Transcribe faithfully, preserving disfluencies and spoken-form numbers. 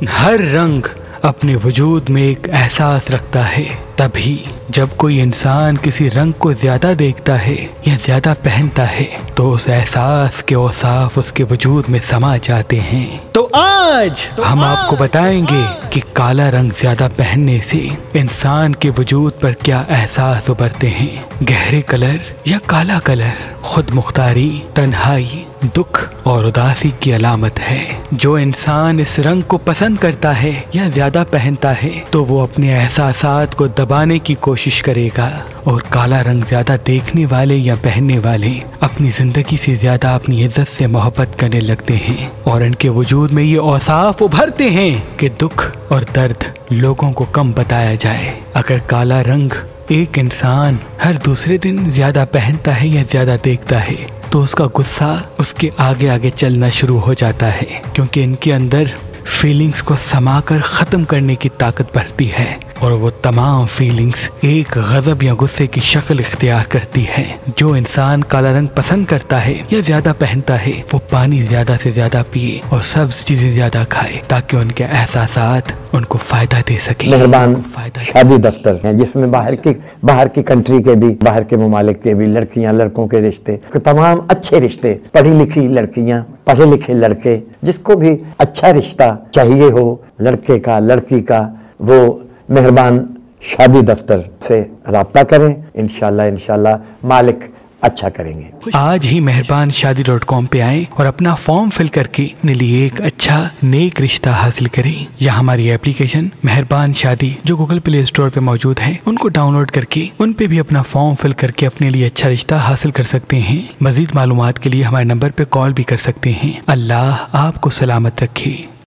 हर रंग अपने वजूद में एक एहसास रखता है। तभी जब कोई इंसान किसी रंग को ज्यादा देखता है या ज्यादा पहनता है तो उस एहसास के औसाफ उसके वजूद में समा जाते हैं। तो आज तो हम आज, आपको बताएंगे कि काला रंग ज्यादा पहनने से इंसान के वजूद पर क्या एहसास उभरते हैं। गहरे कलर या काला कलर खुद मुख्तारी, तन्हाई, दुख और उदासी की अलामत है। जो इंसान इस रंग को पसंद करता है या ज्यादा पहनता है तो वो अपने एहसासात को दबाने की कोशिश करेगा, और काला रंग ज्यादा देखने वाले या पहनने वाले अपनी जिंदगी से ज्यादा अपनी इज्जत से मोहब्बत करने लगते हैं, और इनके वजूद में ये औसाफ उभरते हैं कि दुख और दर्द लोगों को कम बताया जाए। अगर काला रंग एक इंसान हर दूसरे दिन ज्यादा पहनता है या ज्यादा देखता है तो उसका गुस्सा उसके आगे आगे चलना शुरू हो जाता है, क्योंकि इनके अंदर फीलिंग्स को समाकर ख़त्म करने की ताकत बढ़ती है, और वो तमाम फीलिंग्स एक गज़ब या गुस्से की शक्ल इख्तियार करती है। जो इंसान काला रंग पसंद करता है या ज्यादा पहनता है वो पानी ज्यादा से ज्यादा पिए और सब्ज चीजें ज्यादा खाए ताकि उनके एहसासात उनको फायदा दे सके। मेहरबान शादी दफ्तर है जिसमें बाहर की बाहर की कंट्री के भी, बाहर के ममालिक के भी लड़कियां लड़कों के रिश्ते, तमाम अच्छे रिश्ते, पढ़ी लिखी लड़कियां, पढ़े लिखे लड़के, जिसको भी अच्छा रिश्ता चाहिए हो लड़के का लड़की का, वो मेहरबान शादी दफ्तर से राब्ता करें। इंशाल्लाह इंशाल्लाह मालिक अच्छा करेंगे। आज ही मेहरबान शादी डॉट कॉम पे आएं और अपना फॉर्म फिल करके अपने लिए एक अच्छा नेक रिश्ता हासिल करें, या हमारी एप्लीकेशन मेहरबान शादी जो गूगल प्ले स्टोर पे मौजूद है उनको डाउनलोड करके उन पे भी अपना फॉर्म फिल करके अपने लिए अच्छा रिश्ता हासिल कर सकते हैं। मजीद मालूमात के लिए हमारे नंबर पे कॉल भी कर सकते हैं। अल्लाह आपको सलामत रखे।